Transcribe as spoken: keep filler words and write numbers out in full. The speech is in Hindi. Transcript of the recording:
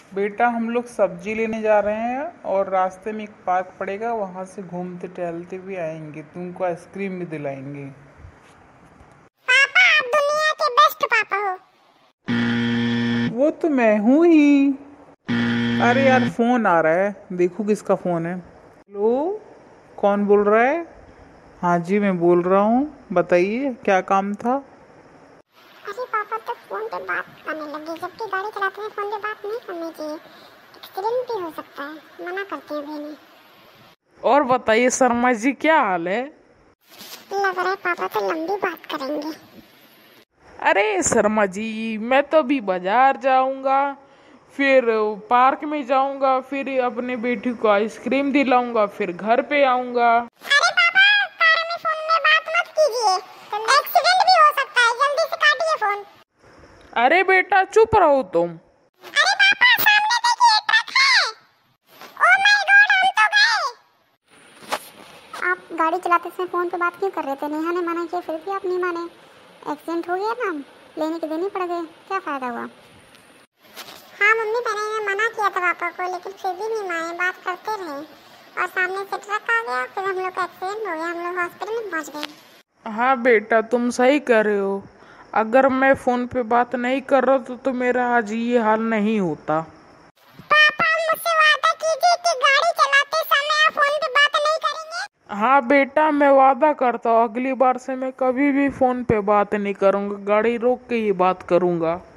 बेटा हम लोग सब्जी लेने जा रहे हैं और रास्ते में एक पार्क पड़ेगा, वहां से घूमते टहलते भी आएंगे, तुमको आइसक्रीम भी दिलाएंगे। पापा आप दुनिया के बेस्ट पापा हो। वो तो मैं हूँ ही। अरे यार फोन आ रहा है, देखो किसका फोन है। हेलो, कौन बोल रहा है? हाँ जी मैं बोल रहा हूँ, बताइए क्या काम था। अरे पापा तो फोन पे बात करने लगे, जबकि गाड़ी चलाते हुए फोन पे बात नहीं करनी चाहिए, एक्सीडेंट भी हो सकता है, मना करते हैं भाई ने। और बताइए शर्मा जी क्या हाल है? लग रहा है पापा तो लंबी बात करेंगे। अरे शर्मा जी मैं तो अभी बाजार जाऊंगा, फिर पार्क में जाऊंगा, फिर अपने बेटी को आइसक्रीम दिलाऊंगा, फिर घर पे आऊंगा। अरे पापा कार में फोन में बात मत कीजिए, एक्सीडेंट भी हो सकता है, जल्दी से काटिए फोन। अरे बेटा चुप रहो तुम। अरे पापा सामने देखिए, ट्रक है। ओह माय गॉड हम तो गए। आप गाड़ी चलाते समय फोन पे बात क्यों कर रहे थे? नेहा ने मना किया फिर भी आप नहीं माने, एक्सीडेंट हो गया ना, लेने के देने पड़ गए, क्या फायदा हुआ? हाँ मम्मी मैंने मना किया था पापा को, लेकिन फिर भी नहीं माने, बात करते रहे और सामने से ट्रक आ गया, फिर हम लोग का एक्सीडेंट हो गया, हम लोग हॉस्पिटल में पहुंच गए। हाँ बेटा तुम सही कर रहे हो, अगर मैं फोन पे बात नहीं कर रहा तो, तो मेरा आज ये हाल नहीं होता। पापा मुझसे वादा कीजिए कि गाड़ी चलाते समय आप फोन पे बात नहीं करेंगे। हाँ बेटा मैं वादा करता हूँ, अगली बार से मैं कभी भी फोन पे बात नहीं करूँगा, गाड़ी रोक के ही बात करूँगा।